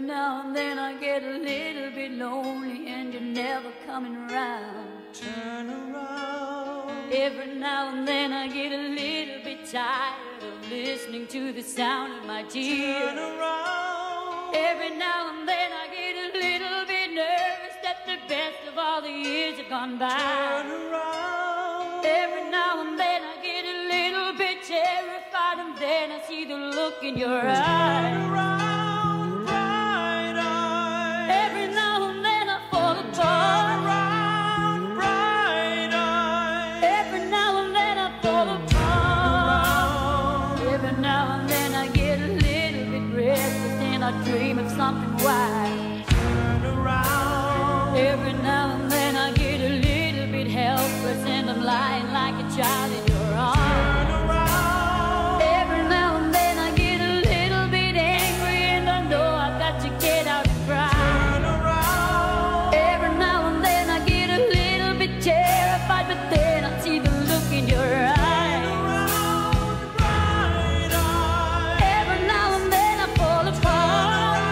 now and then I get a little bit lonely and you're never coming around. Turn around. Every now and then I get a little bit tired of listening to the sound of my tears. Turn around. Every now and then I get a little bit nervous that the best of all the years have gone by. Turn around. Every now and then I get a little bit terrified, and then I see the look in your eyes. Turn around, bright eyes. Every now and then I fall apart. Turn around, bright eyes. Every now and then I fall apart. Every now and then I get a little bit restless and I dream of something wild. Turn around. Every now and then I get a little bit helpless and I'm lying like a child in your arms. Turn around. Every now and then I get a little bit angry and I know I've got to get out and cry. Turn around. Every now and then I get a little bit terrified, but then I see the look in your eyes. Every now and then I fall apart.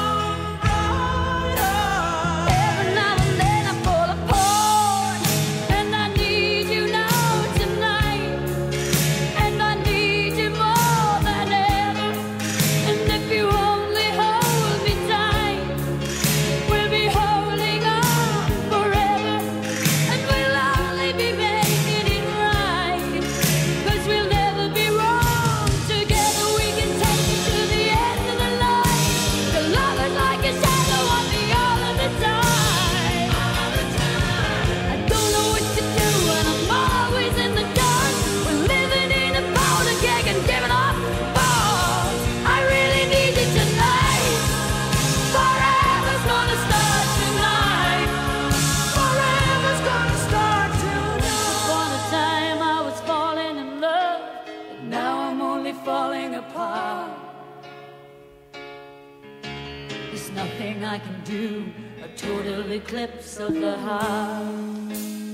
Every now and then I fall apart. And I need you now tonight. And I need you more than ever. And if you only hold me tight, we'll be holding on forever. And we'll only be making it right, 'cause we'll never be wrong. Together we can take it to the end of the line. The love is like a shadow on me all of the time. I don't know what to do and I'm always in the dark. We're living in a powder keg and giving off balls. I really need you tonight. Forever's gonna start tonight. Forever's gonna start tonight. Upon a time I was falling in love, but now I'm only falling apart. There's nothing I can do, a total eclipse of the heart.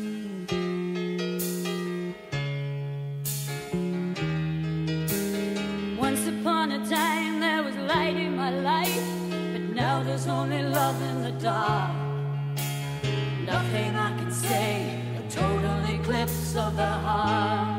Once upon a time there was light in my life, but now there's only love in the dark. Nothing I can say, a total eclipse of the heart.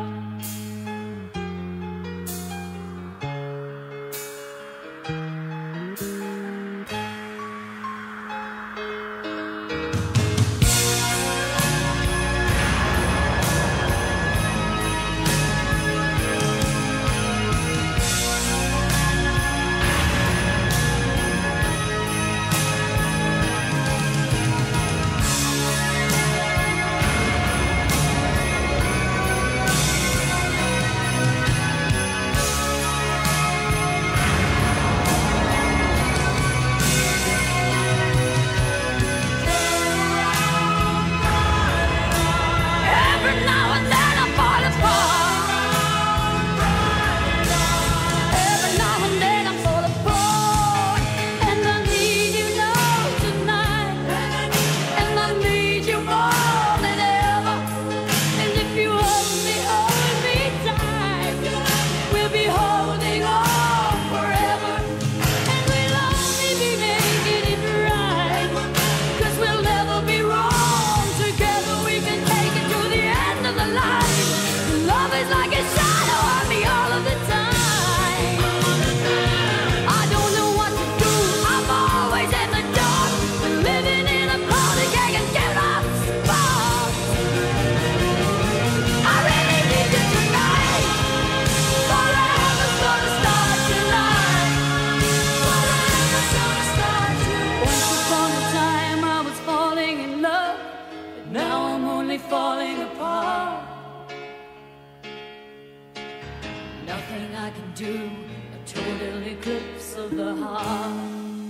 Every now and then I fall apart. Every now and then I fall apart. And I need you now tonight. And I need you more than ever. And if you hold me tight, we'll be holding on forever. And we'll only be making it right, 'cause we'll never be wrong. Together we can take it to the end of the line. Love is like a shadow on me all of the time. I don't know what to do, I'm always in the dark. We're living in a powder keg and giving off sparks. I really need you tonight. Forever's gonna start tonight. Forever's gonna start tonight. Once upon a time I was falling in love, but now I'm only falling apart. Nothing I can do, a total eclipse of the heart.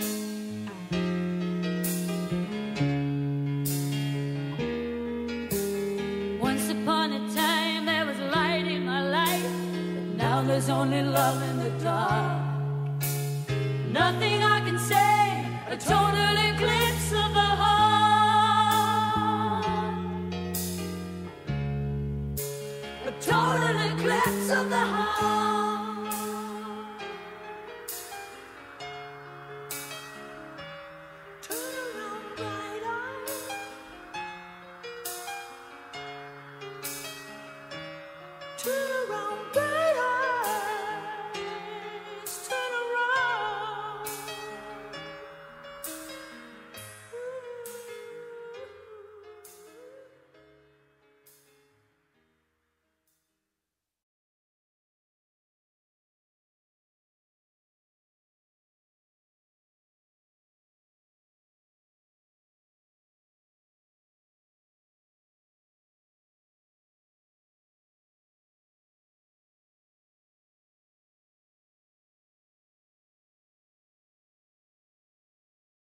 Once upon a time there was light in my life, but now there's only love in the dark. Nothing I can say, a total eclipse of the heart. A total eclipse of the heart.